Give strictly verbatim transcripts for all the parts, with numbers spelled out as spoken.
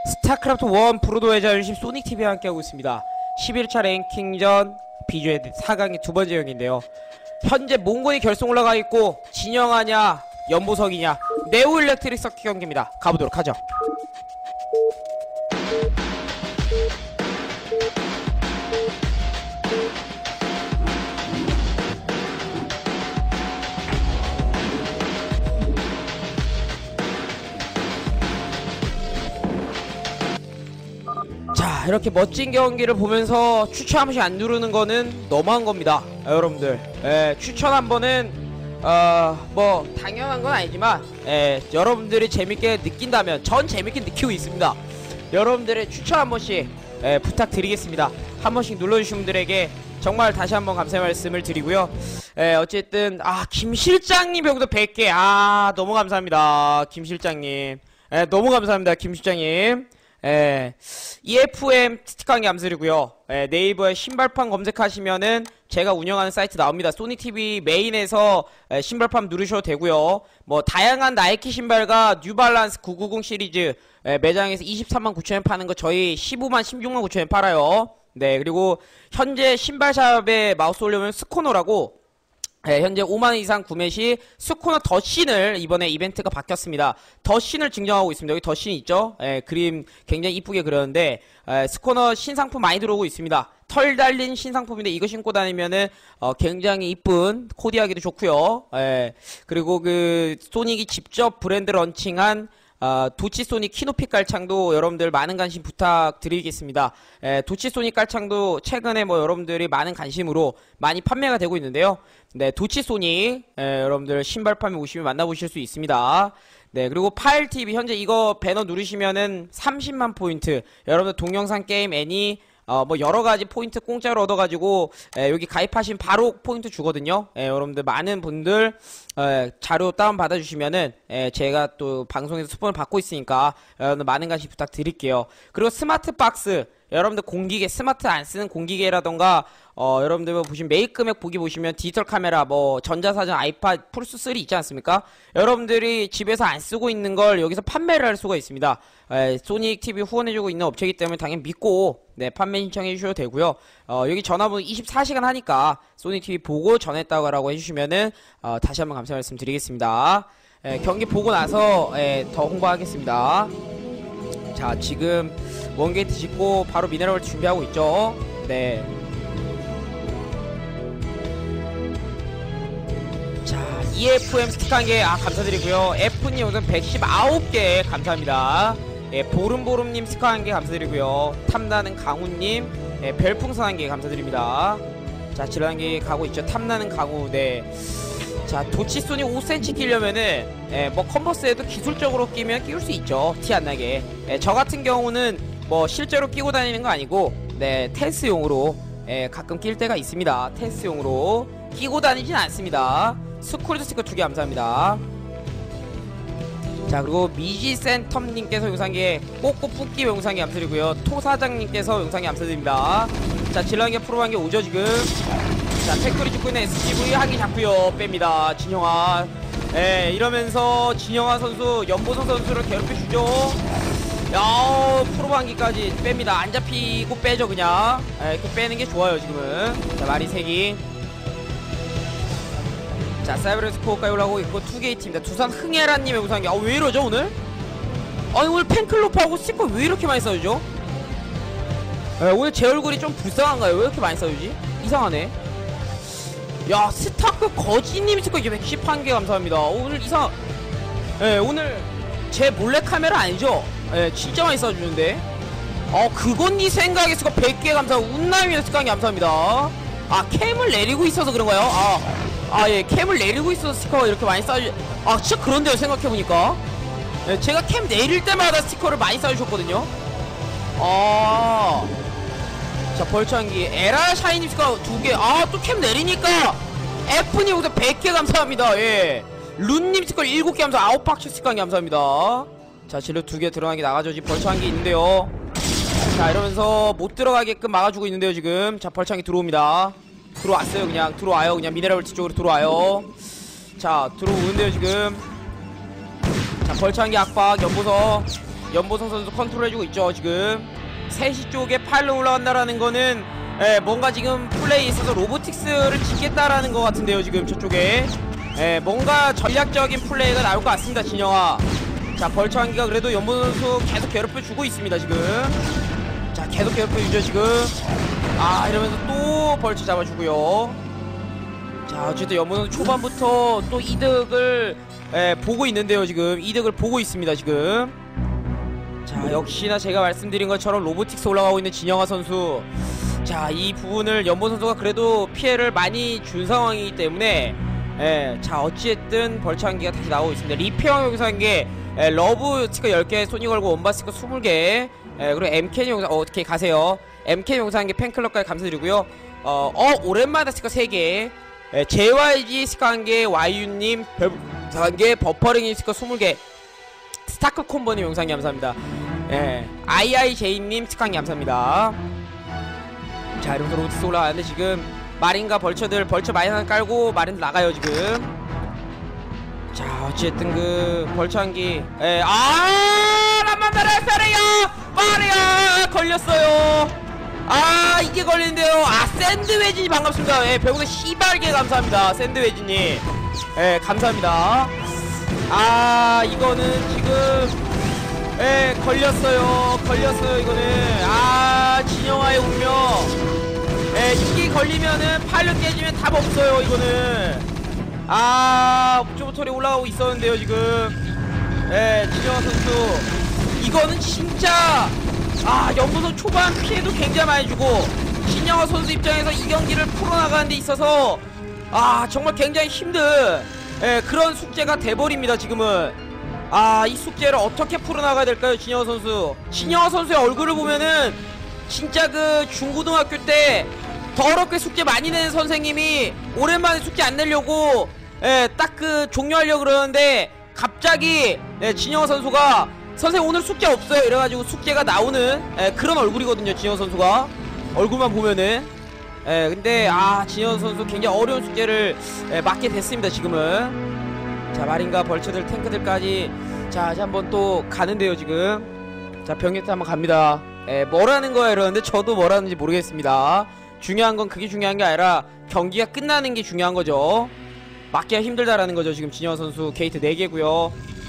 스타크래프트 일 브로드웨이 자존심 소닉티비와 함께하고 있습니다. 십일 차 랭킹전 비주얼 사 강의 두 번째 경기인데요. 현재 몽골이 결승 올라가 있고 진영하냐 연보석이냐 네오 일렉트릭 서킷 경기입니다. 가보도록 하죠. 자, 이렇게 멋진 경기를 보면서 추천 한 번씩 안 누르는 거는 너무한 겁니다. 아, 여러분들 예, 추천 한 번은 어, 뭐 당연한 건 아니지만 예, 여러분들이 재밌게 느낀다면 전 재밌게 느끼고 있습니다. 여러분들의 추천 한 번씩 예, 부탁드리겠습니다. 한 번씩 눌러주신 분들에게 정말 다시 한번 감사의 말씀을 드리고요. 예, 어쨌든 아, 김 실장님 여기도 백 개 아, 너무 감사합니다. 김 실장님 예, 너무 감사합니다. 김 실장님. 예, 이에프엠 스티커 한 개 감사드리고요. 예, 네이버에 신발판 검색하시면은 제가 운영하는 사이트 나옵니다. 소니티비 메인에서 예, 신발판 누르셔도 되고요. 뭐 다양한 나이키 신발과 뉴발란스 구백구십 시리즈 예, 매장에서 이십삼만 구천 원 파는 거 저희 십오만 십육만 구천 원 팔아요. 네, 그리고 현재 신발샵에 마우스 올려면 스코너라고 네, 현재 오만 원 이상 구매 시 스코너 더신을 이번에 이벤트가 바뀌었습니다. 더신을 증정하고 있습니다. 여기 더신 있죠? 예, 그림 굉장히 이쁘게 그렸는데 예, 스코너 신상품 많이 들어오고 있습니다. 털 달린 신상품인데 이거 신고 다니면은 어, 굉장히 이쁜 코디하기도 좋고요. 예, 그리고 그 소닉이 직접 브랜드 런칭한 어, 도치소닉 키노핏 깔창도 여러분들 많은 관심 부탁드리겠습니다. 에, 도치소닉 깔창도 최근에 뭐 여러분들이 많은 관심으로 많이 판매가 되고 있는데요. 네, 도치소닉 에, 여러분들 신발판에 오시면 만나보실 수 있습니다. 네, 그리고 파일티비 현재 이거 배너 누르시면은 삼십만 포인트 여러분들 동영상 게임 애니 어, 뭐, 여러가지 포인트 공짜로 얻어가지고, 에, 여기 가입하시면 바로 포인트 주거든요. 에, 여러분들, 많은 분들, 에, 자료 다운 받아주시면은, 에, 제가 또 방송에서 스폰을 받고 있으니까, 여러분들 많은 관심 부탁드릴게요. 그리고 스마트 박스, 여러분들 공기계, 스마트 안 쓰는 공기계라던가, 어, 여러분들 보시면 메이크맥 보기 보시면 디지털 카메라, 뭐, 전자사전, 아이팟, 플스 쓰리 있지 않습니까? 여러분들이 집에서 안 쓰고 있는 걸 여기서 판매를 할 수가 있습니다. 에, 소닉티비 후원해주고 있는 업체이기 때문에 당연히 믿고, 네, 판매 신청해 주셔도 되고요. 어, 여기 전화번호 이십사 시간 하니까 소닉티비 보고 전했다고 해주시면은, 어, 다시 한번 감사 말씀 드리겠습니다. 에, 경기 보고 나서, 에, 더 홍보하겠습니다. 자, 지금 원게이트 짓고 바로 미네랄볼트 준비하고 있죠. 네. 자, 이에프엠 스티커 한 개, 아, 감사드리고요. F님 우선 백십구 개 감사합니다. 예, 보름보름님 스티커 한 개 감사드리고요. 탐나는 강우님, 예, 별풍선 한 개 감사드립니다. 자, 질러 한 개 가고 있죠. 탐나는 강우, 네. 자, 도치소니 오 센티미터 끼려면은, 예, 뭐, 컨버스에도 기술적으로 끼면 끼울 수 있죠. 티 안 나게. 예, 저 같은 경우는, 뭐, 실제로 끼고 다니는 거 아니고, 네, 테스트용으로, 예, 가끔 낄 때가 있습니다. 테스트용으로. 끼고 다니진 않습니다. 스쿨드 스티커 두 개 감사합니다. 자, 그리고 미지센텀님께서 영상에 꼬꼬 뽑기 영상에 감사드리고요. 토사장님께서 영상에 감사드립니다. 자, 질러한개 프로한개 오죠 지금. 자, 태클이 죽고 있는 에스지브이 한개 잡고요. 뺍니다. 진영아. 예, 이러면서 진영아 선수 연보성 선수를 괴롭혀주죠. 야, 프로 한기까지 뺍니다. 안 잡히고 빼죠 그냥. 예, 이렇게 빼는 게 좋아요 지금은. 자, 마리 세기. 자, 사이버레스코어까지 올라오고 있고 투게이트입니다. 두산 흥애라님의 우상기. 아, 왜 이러죠 오늘? 아니, 오늘 팬클럽하고 스티커 왜 이렇게 많이 싸주죠? 에, 오늘 제 얼굴이 좀 불쌍한가요? 왜 이렇게 많이 싸주지? 이상하네. 야, 스타크 거지님 스티커 백십일 개 감사합니다. 오늘 이상 에, 오늘 제 몰래카메라 아니죠? 에, 진짜 많이 싸주는데. 어, 그건 네 생각에 스티커 백 개 감사하고 운남이의 스티커 한 개 감사합니다. 아, 캠을 내리고 있어서 그런가요? 아, 아, 예, 캠을 내리고 있어서 스티커가 이렇게 많이 쌓여. 아, 진짜 그런데요, 생각해보니까. 예, 제가 캠 내릴 때마다 스티커를 많이 쌓여주셨거든요. 아, 자, 벌창기 에라 샤이니 스티커 두 개. 아, 또 캠 내리니까 F님 우선 백 개 감사합니다. 예, 룬님 스티커 일곱 개 감사. 아홉 박스 스티커 한 개 감사합니다. 자, 질러 두 개 들어가게 나가죠. 지금 벌창기 있는데요. 자, 이러면서 못 들어가게끔 막아주고 있는데요 지금. 자, 벌창기 들어옵니다. 들어왔어요. 그냥 들어와요. 그냥 미네랄볼트 쪽으로 들어와요. 자, 들어오는데요 지금. 자, 벌창기 압박 연보석. 연보성 선수 컨트롤해주고 있죠. 지금 세시 쪽에 파일럿 올라간다라는 거는 예, 뭔가 지금 플레이에 있어서 로보틱스를 짓겠다라는 것 같은데요. 지금 저쪽에 예, 뭔가 전략적인 플레이가 나올 것 같습니다. 진영아. 자, 벌처 한기가 그래도 연보성 선수 계속 괴롭혀주고 있습니다. 지금 자, 계속 괴롭혀주죠. 지금 아, 이러면서 또 벌처 잡아주고요. 자, 어쨌든 연보성 초반부터 또 이득을 예, 보고 있는데요. 지금 이득을 보고 있습니다. 지금 자, 역시나 제가 말씀드린 것처럼 로보틱스 올라가고 있는 진영아 선수. 자, 이 부분을 연보 선수가 그래도 피해를 많이 준 상황이기 때문에 예, 자, 어찌됐든 벌처 한개가 다시 나오고 있습니다. 리페어 영상 한개, 예, 러브 스티커 열 개, 소니 걸고 원바 스티커 스무 개, 예, 그리고 엠케이 영상, 어, 어떻게 가세요? 엠케이 영상 한개 팬클럽까지 감사드리고요. 어, 어, 오랜만에 스티커 세 개, 예, 제이와이지 스티커 한개, 와이유님 한개, 버퍼링 스티커 스무 개, 스타크 콤보님 영상이 감사합니다. 예, 아이아이제이님 스티커 한개 감사합니다. 자, 이러면서 로보틱스 올라가는데 지금 마린과 벌처들, 벌처 마린 하나 깔고 마린 나가요. 지금 자, 어쨌든 그 벌처 한기, 예, 아, 람만다레스레요 마리아 걸렸어요. 아, 이게 걸리는데요. 아, 샌드웨지님 반갑습니다. 예, 배우가 시발게 감사합니다. 샌드웨지님, 예, 감사합니다. 아, 이거는 지금 예, 걸렸어요. 걸렸어요. 이거는 아, 진영아의 운명. 예, 이게 걸리면은 파일럿 깨지면 답 없어요. 이거는 아, 옵저버터리 올라가고 있었는데요. 지금 예, 진영아 선수 이거는 진짜 아, 연보선 초반 피해도 굉장히 많이 주고 진영아 선수 입장에서 이 경기를 풀어나가는 데 있어서 아, 정말 굉장히 힘든 예, 그런 숙제가 돼버립니다. 지금은 아, 이 숙제를 어떻게 풀어나가야 될까요? 진영아 선수, 진영아 선수의 얼굴을 보면은 진짜 그 중고등학교 때 더럽게 숙제 많이 내는 선생님이 오랜만에 숙제 안 내려고 예, 딱 그 종료하려고 그러는데 갑자기 예, 진영아 선수가 선생님 오늘 숙제 없어요 이래가지고 숙제가 나오는 예, 그런 얼굴이거든요. 진영아 선수가 얼굴만 보면은 예, 근데 아, 진영아 선수 굉장히 어려운 숙제를 예, 맡게 됐습니다. 지금은 자, 마린과 벌처들, 탱크들까지 자, 이제 한번 또 가는데요. 지금 자, 병력대 한번 갑니다. 예, 뭐라는 거야 이러는데 저도 뭐라는지 모르겠습니다. 중요한 건 그게 중요한 게 아니라 경기가 끝나는 게 중요한 거죠. 막기가 힘들다라는 거죠. 지금 진영아 선수 게이트 네 개고요.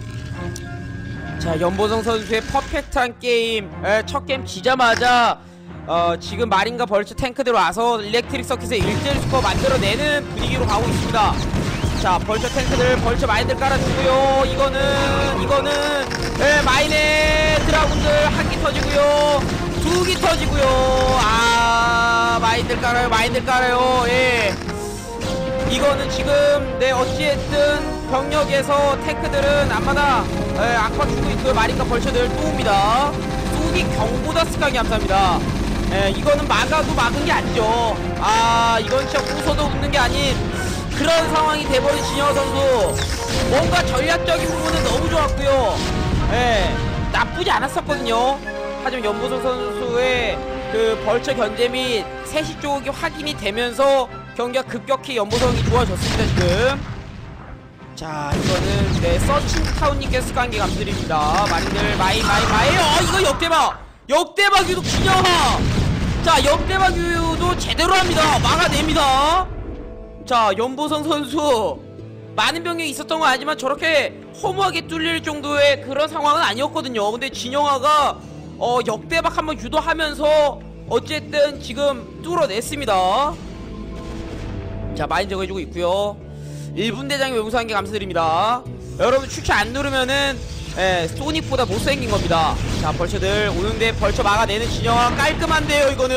자, 연보성 선수의 퍼펙트한 게임, 예, 첫 게임 지자마자 어, 지금 마린과 벌처 탱크들 와서 일렉트릭 서킷에 일 대 일 스코어 만들어내는 분위기로 가고 있습니다. 자, 벌처 탱크들, 벌처 마인들 깔아주고요. 이거는 이거는 예, 마인의 드라군들 한 기 터지고요, 두 기 터지고요. 아, 마인들 깔아요, 마인들 깔아요. 예, 이거는 지금 네, 어찌됐든 병력에서 탱크들은 앞마다 예, 악화 주고 있고요. 마린과 벌처들 또 옵니다. 쏘기 경보다 스카기 감사합니다. 예, 이거는 막아도 막은 게 아니죠. 아, 이건 진짜 웃어도 웃는 게 아닌 그런 상황이 돼버린 진영아 선수. 뭔가 전략적인 부분은 너무 좋았고요. 예, 나쁘지 않았었거든요. 하지만 연보성 선수의 그 벌처 견제 및 세시 쪽이 확인이 되면서 경기가 급격히 연보성이 좋아졌습니다. 지금 자, 이거는 네, 서칭타운님께서 간 게 감사드립니다. 마린들 마이 마이 마이. 어, 이거 역대박, 역대박 유도 진영아. 자, 역대박 유도 제대로 합니다. 막아냅니다. 자, 연보성 선수 많은 병력이 있었던 건 아니지만 저렇게 허무하게 뚫릴 정도의 그런 상황은 아니었거든요. 근데 진영아가 어, 역대박 한번 유도하면서 어쨌든 지금 뚫어냈습니다. 자, 마인 제거해주고 있고요. 일 분 대장이 외부사한 게 감사드립니다. 여러분 추천 안 누르면은 예, 소닉보다 못생긴 겁니다. 자, 벌처들 오는데 벌처 막아내는 진영아 깔끔한데요. 이거는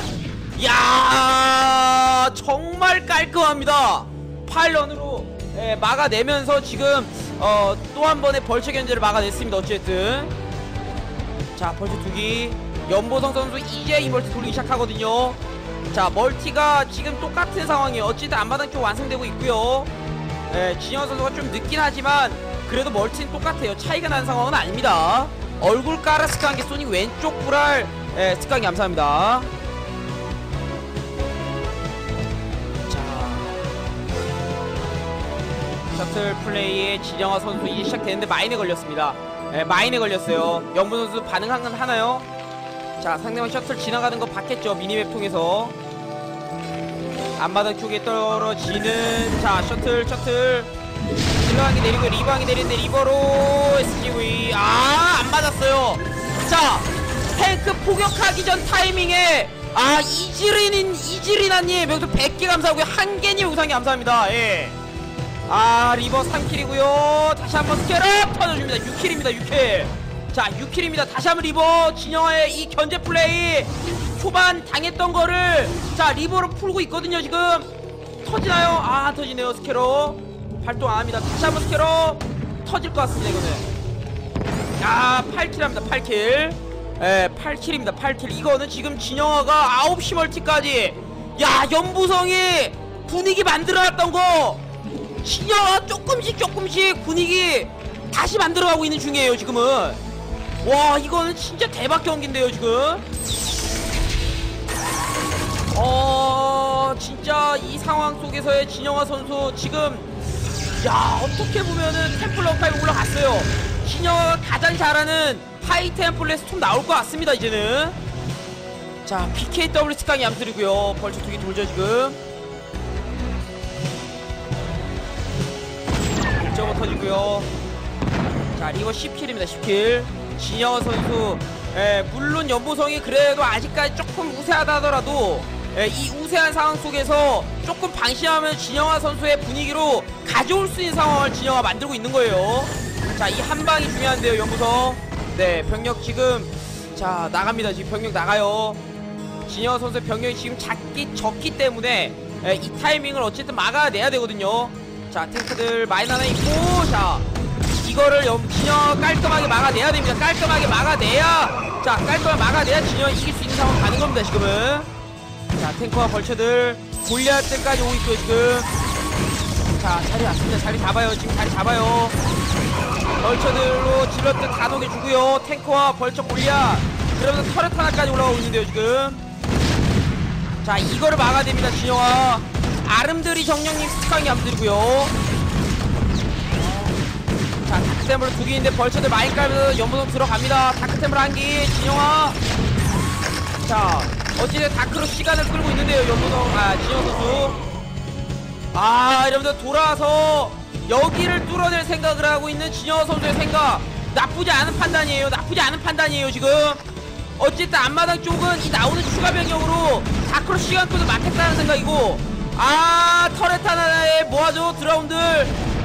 야, 정말 깔끔합니다. 파일런으로 예, 막아내면서 지금 어, 또 한 번의 벌처 견제를 막아냈습니다. 어쨌든 자, 벌처 두기. 연보성 선수 이제 이 멀티 돌리기 시작하거든요. 자, 멀티가 지금 똑같은 상황이에요. 어쨌든 앞마당 쪽 완성되고 있고요. 예, 진영아 선수가 좀 늦긴 하지만 그래도 멀티는 똑같아요. 차이가 나는 상황은 아닙니다. 얼굴 깔아 스카한 게 소닉 왼쪽 불알 예, 스카한 게 감사합니다. 자, 셔틀 플레이에 진영아 선수 이제 시작되는데 마인에 걸렸습니다. 예, 마인에 걸렸어요. 연무 선수 반응한 건 하나요? 자, 상대방 셔틀 지나가는 거 봤겠죠, 미니맵 통해서. 앞마당 쪽에 떨어지는, 자, 셔틀 셔틀 딜러항이 내리고 리버항이 내리는데 리버로 에스지브이. 아, 안 맞았어요. 자, 탱크 포격하기 전 타이밍에, 아, 이지린인 이지리나님 여기서 백 개 감사하고요. 한개님 우상이 감사합니다. 예. 아, 리버 삼 킬이고요 다시 한번 스케럽 터져줍니다. 육 킬입니다 육 킬. 자, 육 킬입니다 다시 한번 리버. 진영아의 이 견제 플레이, 초반 당했던 거를 자 리버로 풀고 있거든요. 지금 터지나요? 아, 안 터지네요. 스케럽 발동 안합니다. 다시 한번 스케럽 터질 것 같습니다. 이거는 아, 팔 킬 합니다. 팔 킬. 예, 팔 킬입니다 팔 킬. 이거는 지금 진영아가 아홉 시 멀티까지, 야, 연보성이 분위기 만들어놨던 거 진영아 조금씩 조금씩 분위기 다시 만들어가고 있는 중이에요 지금은. 와, 이거는 진짜 대박 경기인데요 지금. 어, 진짜 이 상황 속에서의 진영아 선수 지금, 야, 어떻게 보면은 템플러 타임 올라갔어요. 진영아가 가장 잘하는 하이 템플러 스톰 나올 것 같습니다 이제는. 자, 피케이더블유 스강이 암들이고요. 벌써 두 개 돌죠 지금. 일 점 오 터지고요. 자, 리버 십 킬입니다 십 킬. 진영아 선수, 예, 물론 연보성이 그래도 아직까지 조금 우세하다 하더라도, 예, 이 우세한 상황 속에서 조금 방심하면 진영아 선수의 분위기로 가져올 수 있는 상황을 진영아 만들고 있는 거예요. 자, 이 한 방이 중요한데요 연보성. 네, 병력 지금, 자, 나갑니다. 지금 병력 나가요. 진영아 선수의 병력이 지금 작기 적기 때문에, 예, 이 타이밍을 어쨌든 막아내야 되거든요. 자, 탱크들 마인 하나 있고, 자, 이거를 진영아 깔끔하게 막아내야 됩니다. 깔끔하게 막아내야, 자, 깔끔하게 막아내야 진영아 이길 수 있는 상황 가는 겁니다 지금은. 자, 탱커와 벌처들 골리앗들까지 오고 있고요 지금. 자, 자리 왔습니다. 자리 잡아요. 지금 자리 잡아요. 벌처들로 질럿들 다 녹여주고요. 탱커와 벌처 골리앗, 그러면서 터렛 하나까지 올라가고 있는데요 지금. 자, 이거를 막아야 됩니다 진영아. 아름드리 정령님 스카이 암들이고요. 자, 다크템으로 두 개인데 벌처들 마인 깔면서 연보성 들어갑니다. 다크템으로 한기 진영아. 자, 어찌됐든 다크로 시간을 끌고 있는데요 연보성, 아, 진영 선수. 아, 여러분들 돌아와서 여기를 뚫어낼 생각을 하고 있는 진영 선수의 생각, 나쁘지 않은 판단이에요. 나쁘지 않은 판단이에요 지금. 어쨌든 앞마당 쪽은 이 나오는 추가 병력으로 다크로 시간 끌고 막겠다는 생각이고, 아, 터렛 하나에 모아줘 드라운들.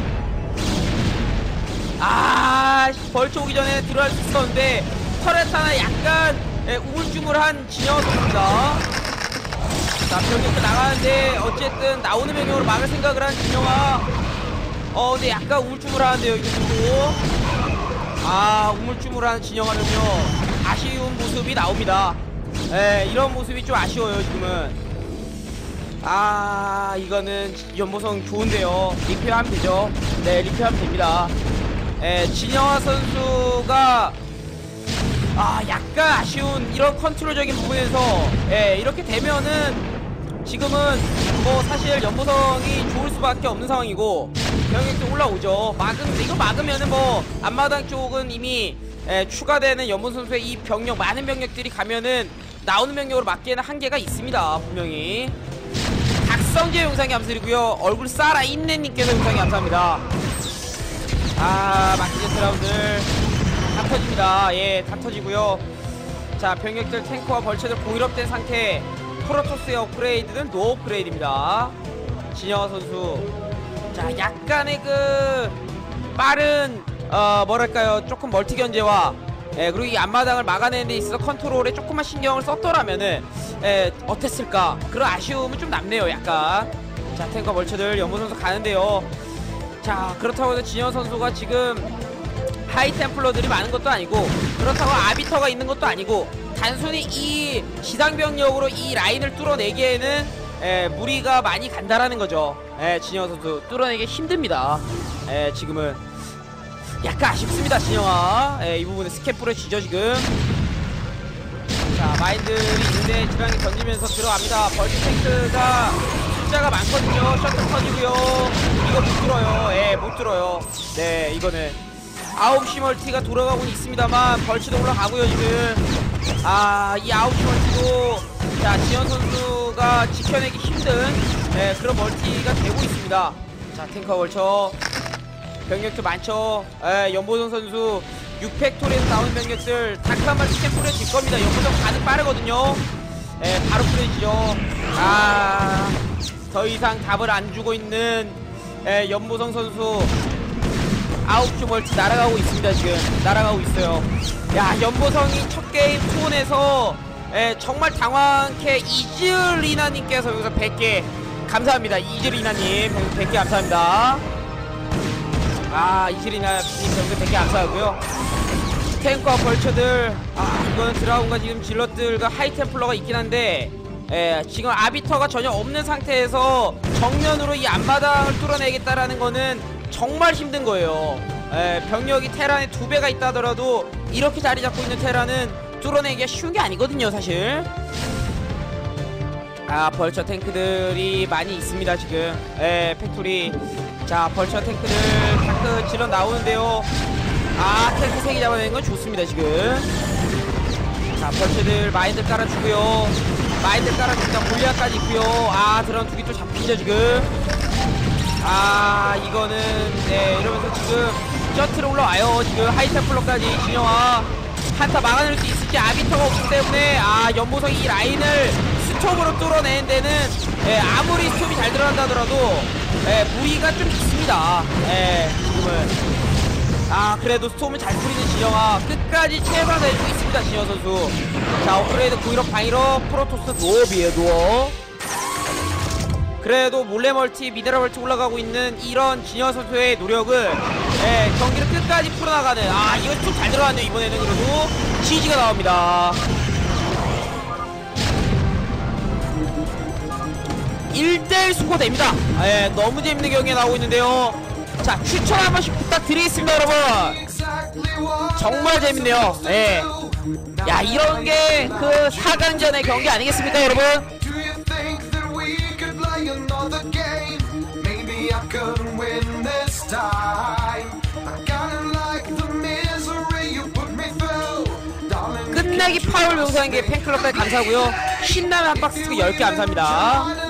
아, 벌초 오기 전에 들어갈 수 있었는데 터렛 하나 약간, 예, 우물쭈물한 진영 선수입니다. 자, 병력도 나가는데 어쨌든 나오는 병력으로 막을 생각을 한 진영아. 어, 근데 약간 우물쭈물하는데요 이거 보고. 아, 우물쭈물한 진영아는요 아쉬운 모습이 나옵니다. 예, 이런 모습이 좀 아쉬워요 지금은. 아, 이거는 연보성 좋은데요. 리페어하면 되죠. 네, 리페어하면 됩니다. 예, 진영아 선수가, 아, 약간 아쉬운 이런 컨트롤적인 부분에서, 예, 이렇게 되면은 지금은 뭐 사실 연보성이 좋을 수밖에 없는 상황이고 병력도 올라오죠. 막은, 이거 막으면은 뭐 앞마당 쪽은 이미, 예, 추가되는 연보 선수의 이 병력, 많은 병력들이 가면은 나오는 병력으로 막기에는 한계가 있습니다 분명히. 박성재 영상이 감사드리고요. 얼굴 살아있네님께서 영상이 감사합니다. 아, 막히는 드라운들 다 터집니다. 예, 다 터지고요. 자, 병력들 탱커와 벌처들 공일업된 상태. 프로토스의 업그레이드는 노 업그레이드입니다. 진영아 선수, 자, 약간의 그 빠른, 어, 뭐랄까요, 조금 멀티 견제와, 예, 그리고 이 앞마당을 막아내는 데 있어서 컨트롤에 조금만 신경을 썼더라면은, 예, 어땠을까, 그런 아쉬움은 좀 남네요 약간. 자, 탱커 벌처들 연보 선수 가는데요. 자, 그렇다고 해서 진영 선수가 지금 하이 템플러들이 많은 것도 아니고, 그렇다고 아비터가 있는 것도 아니고, 단순히 이 지상병력으로 이 라인을 뚫어내기에는, 에, 무리가 많이 간다라는 거죠. 에, 진영 선수 뚫어내기 힘듭니다. 에, 지금은 약간 아쉽습니다 진영아. 에, 이 부분에 스캡 뿌려지죠 지금. 자, 마인들이 있는데 지방이 던지면서 들어갑니다. 벌써 탱크가 숫자가 많거든요. 셔틀 터지고요. 이거 못 들어요. 예, 못 들어요. 네, 이거는 아홉 시 멀티가 돌아가고는 있습니다만 벌치도 올라가고요 지금. 아, 이 아홉 시 멀티도 자 지현 선수가 지켜내기 힘든 예, 그런 멀티가 되고 있습니다. 자 탱커 벌쳐 병력도 많죠. 예, 연보성 선수 육 팩토리에서 나오는 병력들 다크한 마리 스캔 뿌려질 겁니다. 연보성 반응 빠르거든요. 예, 바로 뿌려지죠. 아, 더 이상 답을 안 주고 있는 예, 연보성 선수. 아홉 시 멀티 날아가고 있습니다. 지금 날아가고 있어요. 야, 연보성이 첫 게임 투혼에서 예, 정말 당황케 이즈리나님께서 여기서 백 개 감사합니다. 이즈리나님 백 개 감사합니다. 아, 이즈리나님 여기서 백 개 감사하고요. 탱크와 벌처들, 아, 이거는 드라군과 지금 질럿들과 하이템플러가 있긴 한데 예, 지금 아비터가 전혀 없는 상태에서 정면으로 이 앞마당을 뚫어내겠다라는 거는 정말 힘든 거예요. 예, 병력이 테란의 두 배가 있다 하더라도 이렇게 자리 잡고 있는 테란은 뚫어내기가 쉬운 게 아니거든요 사실. 아, 벌처 탱크들이 많이 있습니다 지금. 예, 팩토리. 자, 벌처 탱크들 다크 질러 나오는데요. 아, 탱크 세 개 잡아내는 건 좋습니다 지금. 자, 벌처들 마인드 깔아주고요. 마인드 깔아줍니다. 골리앗까지 있고요. 아, 드론 두 개 또 잡히죠 지금. 아, 이거는 네, 이러면서 지금 셔틀 올라와요. 지금 하이템플러까지 진영아 한타 막아낼 수 있을지. 아비터가 없기 때문에 아, 연보성이 이 라인을 스톰으로 뚫어내는 데는 예, 아무리 스톰이 잘 들어간다 하더라도 예, 무리가 좀 있습니다. 예, 지금은 아, 그래도 스톰을 잘 뿌리는 진영아 끝까지 최선을 다해주고 있습니다 진영 선수. 자, 업그레이드 구일억 방일업 프로토스 노업이에요. 노업. 그래도 몰래 멀티 미네랄 멀티 올라가고 있는 이런 진영 선수의 노력을 예, 경기를 끝까지 풀어나가는. 아, 이거 좀 잘 들어갔네요 이번에는. 그래도 지지가 나옵니다. 일 대 일 스코어 됩니다. 예, 너무 재밌는 경기가 나오고 있는데요. 자, 추천 한 번씩 부탁드리겠습니다 여러분. 정말 재밌네요. 예. 야, 이런 게 그 사 강전의 경기 아니겠습니까 여러분? 끝내기 파울 명사한게 팬클럽까지 감사하고요. 신라면 한 박스 열 개 감사합니다.